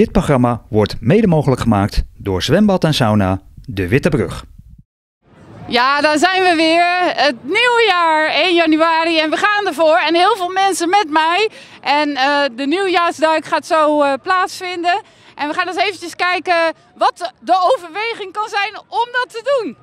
Dit programma wordt mede mogelijk gemaakt door Zwembad en Sauna De Witte Brug. Ja, daar zijn we weer. Het nieuwe jaar, 1 januari en we gaan ervoor. En heel veel mensen met mij. En de nieuwjaarsduik gaat zo plaatsvinden. En we gaan eens eventjes kijken wat de overweging kan zijn om dat te doen.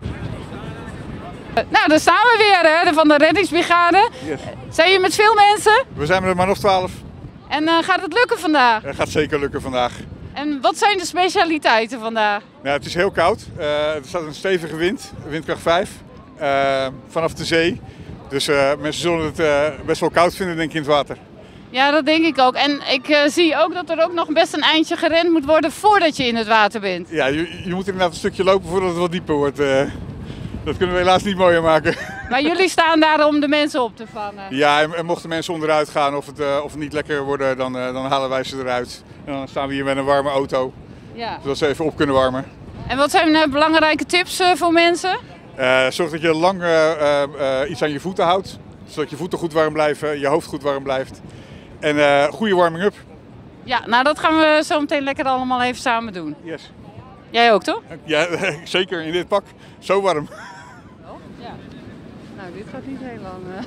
Nou, daar staan we weer, hè, van de reddingsbrigade. Yes. Zijn jullie met veel mensen? We zijn er maar nog 12. En gaat het lukken vandaag? Het gaat zeker lukken vandaag. En wat zijn de specialiteiten vandaag? Nou, het is heel koud. Er staat een stevige wind, windkracht 5, vanaf de zee. Dus mensen zullen het best wel koud vinden, denk ik, in het water. Ja, dat denk ik ook. En ik zie ook dat er ook nog best een eindje gerend moet worden voordat je in het water bent. Ja, je moet inderdaad een stukje lopen voordat het wat dieper wordt. Dat kunnen we helaas niet mooier maken. Maar jullie staan daar om de mensen op te vangen? Ja, en mochten mensen onderuit gaan of het niet lekker worden, dan halen wij ze eruit. En dan staan we hier met een warme auto, Ja. zodat ze even op kunnen warmen. En wat zijn belangrijke tips voor mensen? Zorg dat je lang iets aan je voeten houdt, zodat je voeten goed warm blijven, je hoofd goed warm blijft. En goede warming-up. Ja, nou dat gaan we zo meteen lekker allemaal even samen doen. Yes. Jij ook, toch? Ja, zeker in dit pak. Zo warm. Oh, ja. Nou, dit gaat niet heel lang.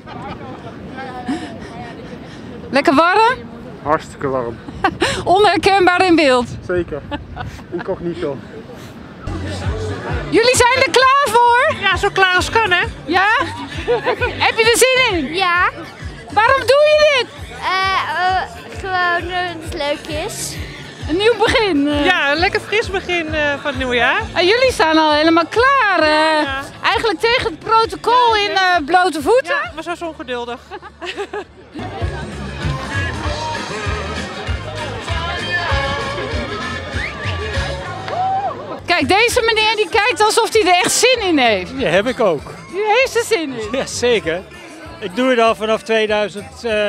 Lekker warm? Hartstikke warm. Onherkenbaar in beeld. Zeker. Incognito. Jullie zijn er klaar voor? Ja, zo klaar als kan, hè? Ja? Heb je er zin in? Ja, Waarom doe je dit? gewoon dat het leuk is. Een nieuw begin. Ja, een lekker fris begin van het nieuwe jaar. En jullie staan al helemaal klaar. Ja. Eigenlijk tegen het protocol in blote voeten. Ja, maar zo is ongeduldig. Kijk, deze meneer die kijkt alsof hij er echt zin in heeft. Ja, heb ik ook. U heeft er zin in. Ja, zeker. Ik doe het al vanaf 2000.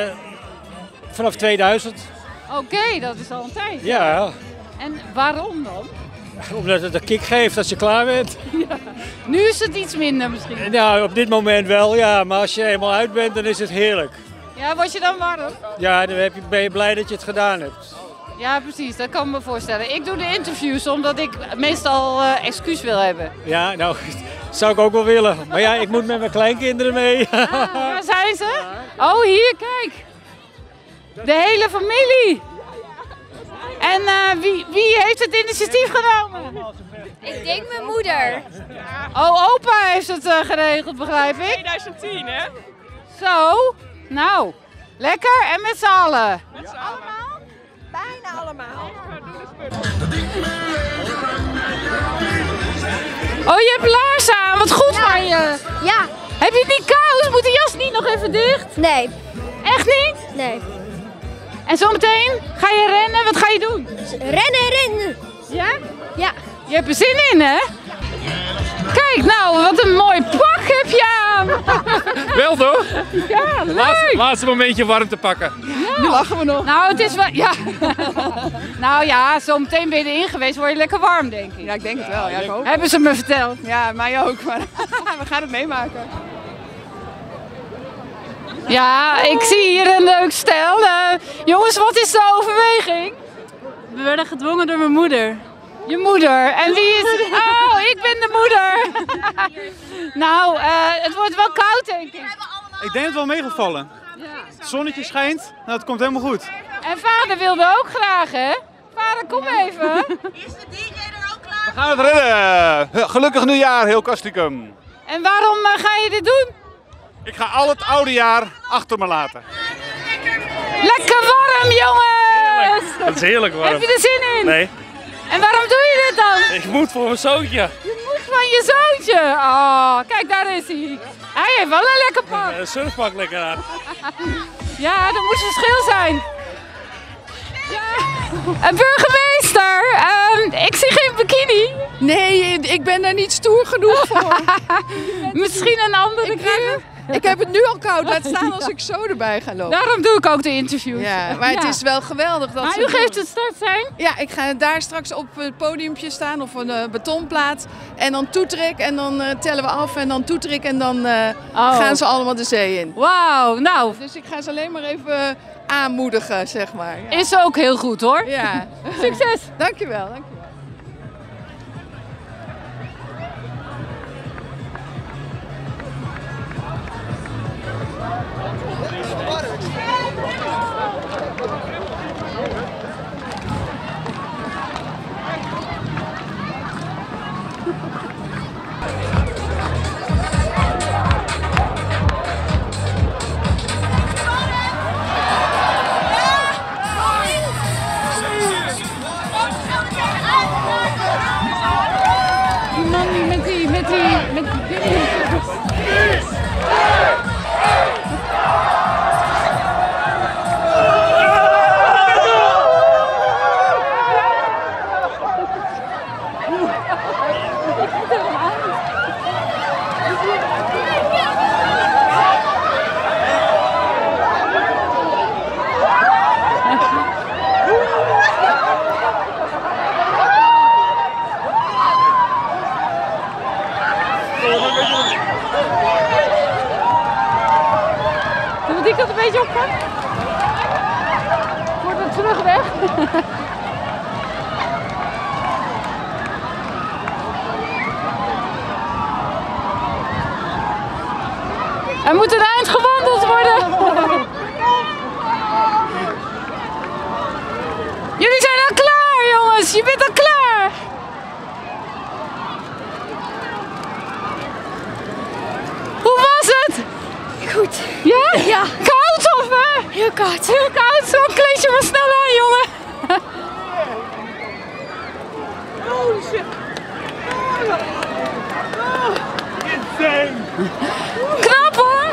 Oké, dat is al een tijd. Ja, En waarom dan? omdat het een kick geeft als je klaar bent. Nu is het iets minder misschien. Nou, op dit moment wel, ja. Maar als je eenmaal uit bent, dan is het heerlijk. Ja, word je dan warm? Ja, dan ben je blij dat je het gedaan hebt. Ja, precies. Dat kan ik me voorstellen. Ik doe de interviews omdat ik meestal excuus wil hebben. Ja, nou, dat zou ik ook wel willen. Maar ja, ik moet met mijn kleinkinderen mee. Waar zijn ze? Oh, hier, kijk. De hele familie. En wie heeft het initiatief genomen? Ik denk mijn moeder. Oh, opa heeft het geregeld, begrijp ik. 2010, hè? Zo, nou, lekker en met z'n allen. Allemaal? Bijna allemaal. Oh, je hebt laarzen aan, wat goed van je. Ja. Heb je niet koud? Moet de jas niet nog even dicht? Nee. Echt niet? Nee. En zometeen ga je rennen, wat ga je doen? Rennen. Ja? Ja. Je hebt er zin in, hè? Kijk nou, wat een mooi pak heb je aan. Wel toch? Ja, leuk. Laatste momentje warm te pakken. Nu lachen we nog. Nou, het is wel, ja. Nou ja, zometeen ben je erin geweest, word je lekker warm, denk ik. Ja, ik denk het wel. Ja, ik hoop. Hebben ze me verteld. Ja, mij ook. Maar we gaan het meemaken. Ja, ik zie hier een leuk stel. Jongens, wat is de overweging? We werden gedwongen door mijn moeder. Je moeder. En wie is... Oh, ik ben de moeder. Nou, het wordt wel koud, denk ik. Ik denk dat het wel mee gaat vallen. Het zonnetje schijnt, nou het komt helemaal goed. En vader wilde ook graag, hè? Vader, kom even. We gaan het redden. Gelukkig nieuwjaar, heel Castricum. En waarom ga je dit doen? Ik ga al het oude jaar achter me laten. Lekker warm, jongens! Het is heerlijk warm. Heb je er zin in? Nee, En waarom doe je dit dan? ik moet voor mijn zoontje. Je moet van je zoontje. Oh, kijk, daar is hij. Hij heeft wel een lekker pak. Een surfpak lekker aan. Ja, er moet verschil zijn. Ja. Burgemeester, ik zie geen bikini. Nee, ik ben daar niet stoer genoeg voor. Misschien een andere keer. Ik heb het nu al koud, laat staan als ik zo erbij ga lopen. Daarom doe ik ook de interviews. Ja, maar het is wel geweldig. Dat Maar ze u doen. geeft het startsein? Ja, ik ga daar straks op het podiumpje staan of een betonplaat. En dan toeter ik en dan tellen we af en dan toeter ik en dan gaan ze allemaal de zee in. Wauw, nou. Dus ik ga ze alleen maar even aanmoedigen, zeg maar. Ja. Is ook heel goed hoor. Ja. Succes. Dankjewel, dankjewel. Die man die met die Zullen we die kant een beetje oppakken? Wordt het terug weg? Er moet een eind gewandeld worden. Jullie zijn al klaar, jongens. Je bent al klaar. Hoe was het? Goed. Ja? Ja. Koud of Heel koud. heel koud? Zo kleed je maar snel aan, jongen. Knap hoor.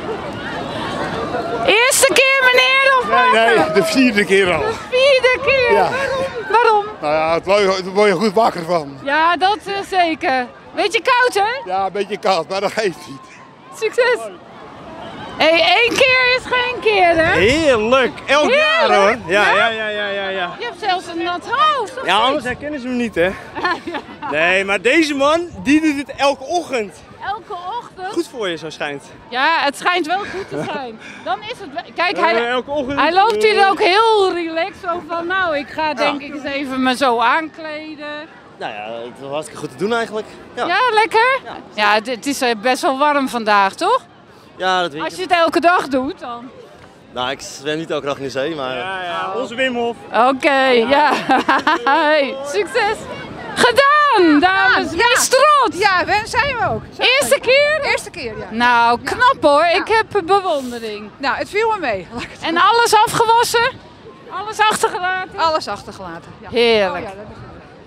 Eerste keer meneer of Nee, de 4e keer al. vierde keer? Ja. Waarom? Nou ja, daar word je goed wakker van. Ja, dat zeker. Beetje koud hè? Ja, een beetje koud, maar dat geeft niet. Succes. Hey, 1 keer is geen keer hè? Heerlijk. Elk jaar Heerlijk. hoor. Ja. Je hebt zelfs een nat hoofd. of Ja, niet? anders herkennen ze hem niet hè. Nee, maar deze man, die doet het elke ochtend. Elke ochtend. Goed voor je, zo schijnt. Ja, het schijnt wel goed te zijn. Dan is het... Kijk, Elke ochtend. hij loopt hier ook heel relaxed. Zo van, nou, ik ga denk ik eens even me zo aankleden. Nou ja, het was hartstikke goed te doen eigenlijk. Ja, lekker? Ja, het is best wel warm vandaag, toch? Ja, dat weet Als je het elke dag doet, dan... Nou, ik zwem niet elke dag in de zee, maar... Ja, onze Wim Hof. Oké, ja. Hey, succes. Gedaan, dames. Wees trots. Ja, zijn we ook. Eerste keer? Eerste keer, ja. Nou, knap hoor. Ik heb bewondering. Nou, het viel me mee. En alles afgewassen? Alles achtergelaten? Alles achtergelaten. Ja. Heerlijk. Oh, ja, dat is het.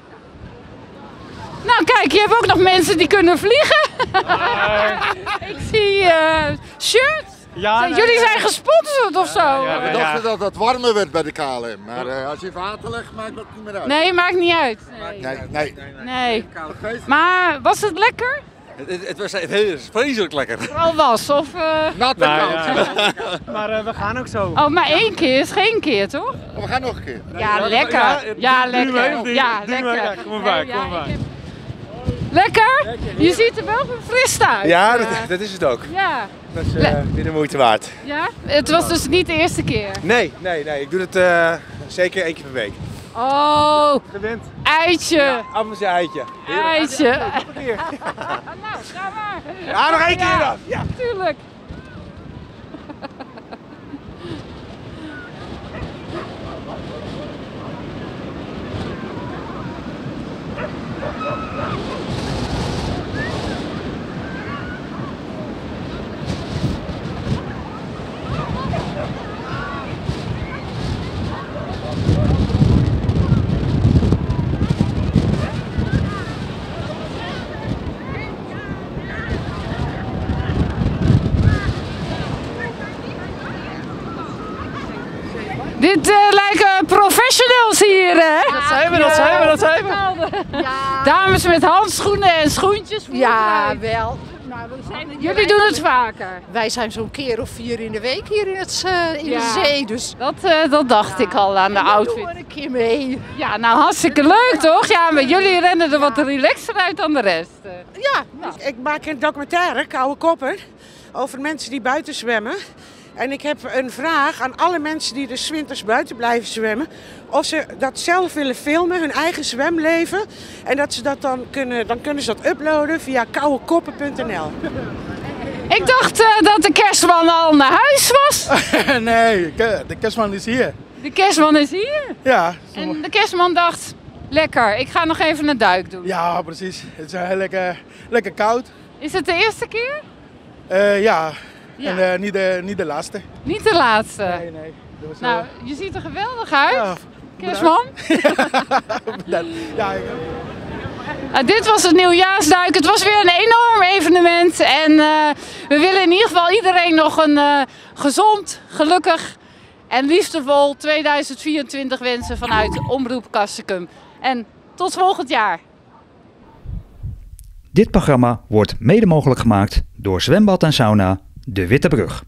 Nou kijk, je hebt ook nog mensen die kunnen vliegen. Ik zie shirts. Ja, Jullie zijn gesponsord of zo? We dachten dat het warmer werd bij de KLM, maar als je water legt, maakt dat niet meer uit. Nee, maakt niet uit. Nee. Maar was het lekker? Het was vreselijk lekker. Vooral was of... Nat en koud. Maar we gaan ook zo. Oh, maar 1 keer is geen keer, toch? We gaan nog een keer. Ja, lekker. Ja, lekker. Ja, lekker. Kom maar, Nee, kom maar. Lekker? Je ziet er wel verfrist uit. Ja, dat is het ook. Ja. Dat is weer de moeite waard. Ja? Het was dus niet de eerste keer. Nee. Ik doe het zeker 1 keer per week. Oh, Gewend. eitje. Af en toe eitje. Eitje. Nou, ga maar. Ja, nog 1 keer dan. Ja, tuurlijk. Dit lijken professionals hier, hè? Dat zijn we. Ja. Dames met handschoenen en schoentjes. Ja, wel. Jullie doen het vaker. Wij zijn zo'n keer of 4 in de week hier in de zee. Dus dat dacht ik al aan de outfit. Doe een keer mee. Ja, nou hartstikke leuk toch? Ja, maar jullie rennen er wat relaxer uit dan de rest. Ja, ik maak een documentaire, Koude Koppen, over mensen die buiten zwemmen. En ik heb een vraag aan alle mensen die dus 's winters buiten blijven zwemmen. Of ze dat zelf willen filmen, hun eigen zwemleven. En dat ze dat dan kunnen ze dat uploaden via koudekoppen.nl. Ik dacht dat de kerstman al naar huis was. Nee, de kerstman is hier. De kerstman is hier? Ja. En de kerstman dacht, lekker, ik ga nog even een duik doen. Ja, precies. Het is lekker koud. Is het de eerste keer? Ja. En niet de laatste. Niet de laatste? Nee. Nou, je ziet er geweldig uit, kerstman. Ja. Dit was het nieuwjaarsduik. Het was weer een enorm evenement. En we willen in ieder geval iedereen nog een gezond, gelukkig en liefdevol 2024 wensen vanuit Omroep Castricum. En tot volgend jaar. Dit programma wordt mede mogelijk gemaakt door Zwembad en Sauna De Witte Brug.